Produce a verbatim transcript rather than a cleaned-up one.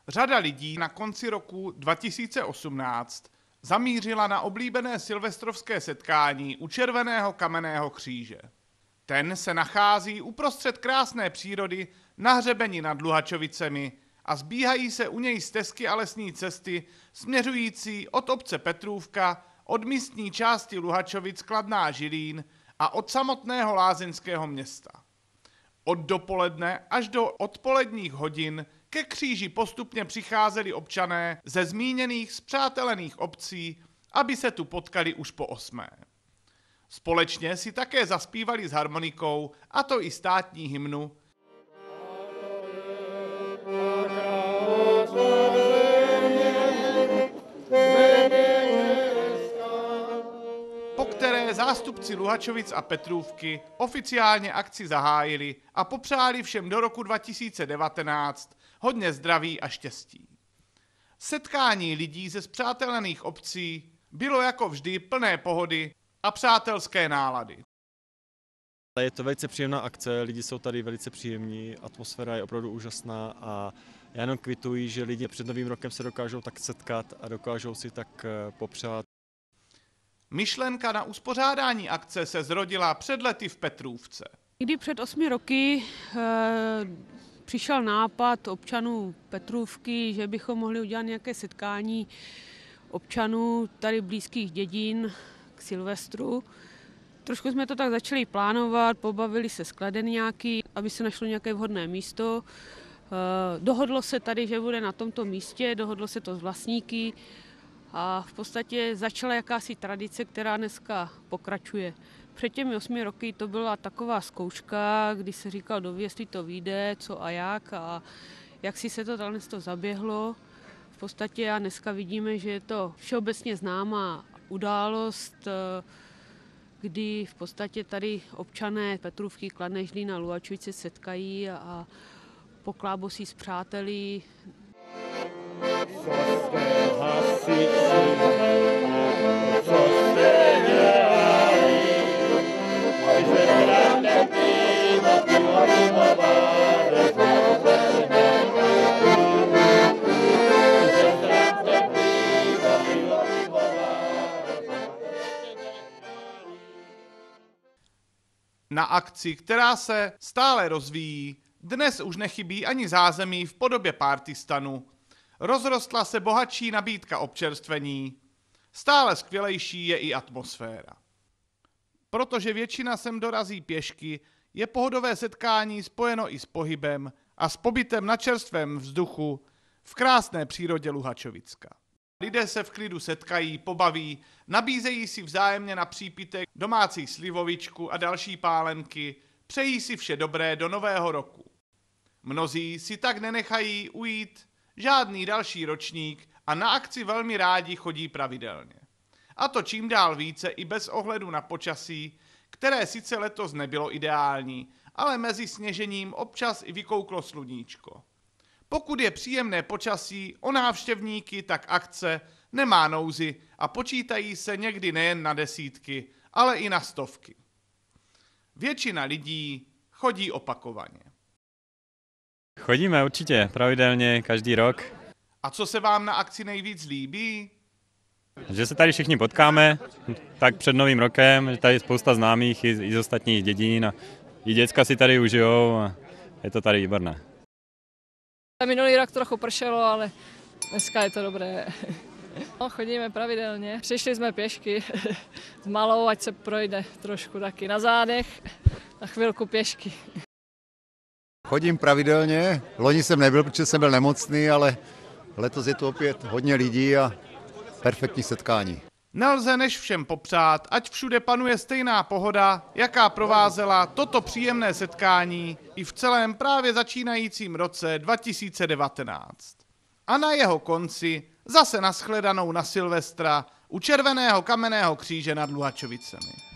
Řada lidí na konci roku dva tisíce osmnáct zamířila na oblíbené silvestrovské setkání u Červeného kamenného kříže. Ten se nachází uprostřed krásné přírody na hřebeni nad Luhačovicemi a zbíhají se u něj stezky a lesní cesty směřující od obce Petrůvka, od místní části Luhačovic Kladná Žilín a od samotného lázeňského města. Od dopoledne až do odpoledních hodin ke kříži postupně přicházeli občané ze zmíněných spřátelených obcí, aby se tu potkali už po osmé. Společně si také zaspívali s harmonikou, a to i státní hymnu, po které zástupci Luhačovic a Petrůvky oficiálně akci zahájili a popřáli všem do roku dva tisíce devatenáct hodně zdraví a štěstí. Setkání lidí ze spřátelených obcí bylo jako vždy plné pohody a přátelské nálady. Je to velice příjemná akce, lidi jsou tady velice příjemní, atmosféra je opravdu úžasná a já jenom kvituji, že lidi před Novým rokem se dokážou tak setkat a dokážou si tak popřát. Myšlenka na uspořádání akce se zrodila před lety v Petrůvce. Kdy před osmi roky e, přišel nápad občanů Petrůvky, že bychom mohli udělat nějaké setkání občanů tady blízkých dědin k Silvestru. Trošku jsme to tak začali plánovat, pobavili se s kladeňáky, aby se našlo nějaké vhodné místo. E, dohodlo se tady, že bude na tomto místě, dohodlo se to s vlastníky. A v podstatě začala jakási tradice, která dneska pokračuje. Před těmi osmi roky to byla taková zkouška, kdy se říkal, doví, jestli to vyjde, co a jak a jak si se to tady to zaběhlo. V podstatě a dneska vidíme, že je to všeobecně známá událost, kdy v podstatě tady občané Petrůvky, Kladné Žilín a Luhačovice setkají a poklábosí s přáteli. Na akci, která se stále rozvíjí, dnes už nechybí ani zázemí v podobě partystanu. Rozrostla se bohatší nabídka občerstvení, stále skvělejší je i atmosféra. Protože většina sem dorazí pěšky, je pohodové setkání spojeno i s pohybem a s pobytem na čerstvém vzduchu v krásné přírodě Luhačovicka. Lidé se v klidu setkají, pobaví, nabízejí si vzájemně na přípitek domácí slivovičku a další pálenky, přejí si vše dobré do nového roku. Mnozí si tak nenechají ujít žádný další ročník a na akci velmi rádi chodí pravidelně. A to čím dál více i bez ohledu na počasí, které sice letos nebylo ideální, ale mezi sněžením občas i vykouklo sluníčko. Pokud je příjemné počasí o návštěvníky, tak akce nemá nouzy a počítají se někdy nejen na desítky, ale i na stovky. Většina lidí chodí opakovaně. Chodíme určitě, pravidelně, každý rok. A co se vám na akci nejvíc líbí? Že se tady všichni potkáme, tak před Novým rokem, že tady je spousta známých i, i z ostatních dědin a i děcka si tady užijou a je to tady výborné. Minulý rok trochu pršelo, ale dneska je to dobré. No, chodíme pravidelně. Přišli jsme pěšky s malou, ať se projde trošku taky na zádech, na chvilku pěšky. Chodím pravidelně, loni jsem nebyl, protože jsem byl nemocný, ale letos je tu opět hodně lidí a perfektní setkání. Nelze než všem popřát, ať všude panuje stejná pohoda, jaká provázela toto příjemné setkání i v celém právě začínajícím roce dva tisíce devatenáct. A na jeho konci zase nashledanou na Silvestra u Červeného kamenného kříže nad Luhačovicemi.